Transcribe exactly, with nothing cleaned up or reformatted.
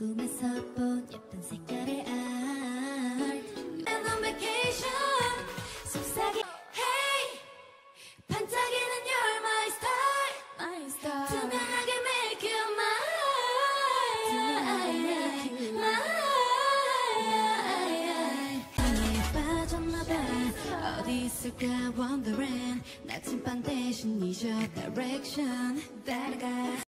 꿈에서 본 예쁜 색깔의 art And on vacation 속삭이 Hey 반짝이는 you're my star My star 투명하게 make you mine mine 방에 빠졌나봐 어디 있을까 wondering 나침반 대신 잊어 direction 따라가